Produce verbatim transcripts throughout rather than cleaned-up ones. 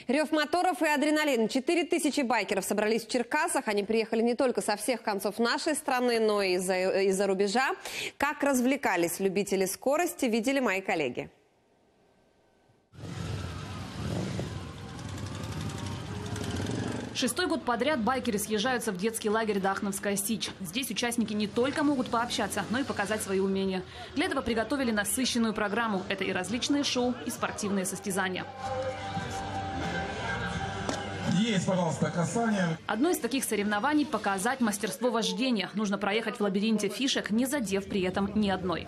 Рев моторов и адреналин. Четыре тысячи байкеров собрались в Черкасах. Они приехали не только со всех концов нашей страны, но и из-за из-за рубежа. Как развлекались любители скорости, видели мои коллеги. Шестой год подряд байкеры съезжаются в детский лагерь «Дахновская Сич». Здесь участники не только могут пообщаться, но и показать свои умения. Для этого приготовили насыщенную программу. Это и различные шоу, и спортивные состязания. Есть, пожалуйста, касание. Одно из таких соревнований – показать мастерство вождения. Нужно проехать в лабиринте фишек, не задев при этом ни одной.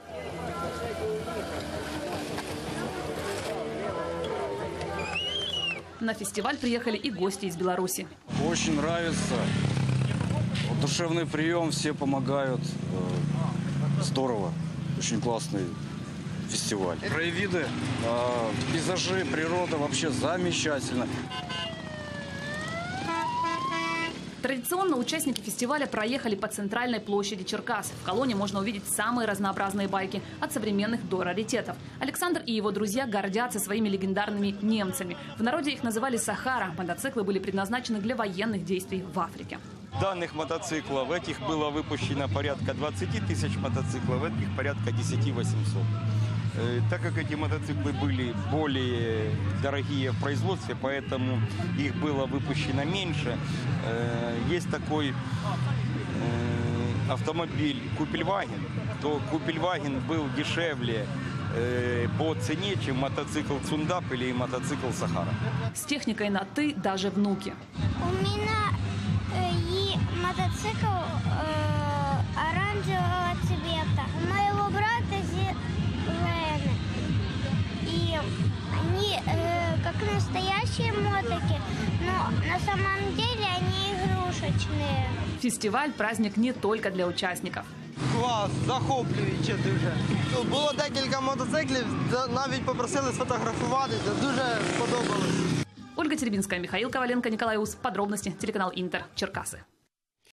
На фестиваль приехали и гости из Беларуси. Очень нравится. Душевный прием, все помогают. Здорово. Очень классный фестиваль. Краевиды, пейзажи, природа вообще замечательно. Традиционно участники фестиваля проехали по центральной площади Черкас. В колонне можно увидеть самые разнообразные байки, от современных до раритетов. Александр и его друзья гордятся своими легендарными немцами. В народе их называли «Сахара». Мотоциклы были предназначены для военных действий в Африке. Данных мотоциклов, этих было выпущено порядка двадцати тысяч мотоциклов, этих порядка десяти восьмисот. Так как эти мотоциклы были более дорогие в производстве, поэтому их было выпущено меньше. Есть такой автомобиль «Купельваген», то «Купельваген» был дешевле по цене, чем мотоцикл «Цундап» или мотоцикл «Сахара». С техникой на «ты» даже внуки. У меня и мотоцикл э, оранжевого цвета. У моего брата зеленый. И они э, как настоящие мотоки, но на самом деле они игрушечные. Фестиваль – праздник не только для участников. Клас, захоплююче дуже. Було декілька мотоциклів, навіть попросили сфотографуватися, дуже сподобалось. Ольга Теребинская, Михаил Коваленко, Николай Ус. Подробности. Телеканал Интер. Черкасы.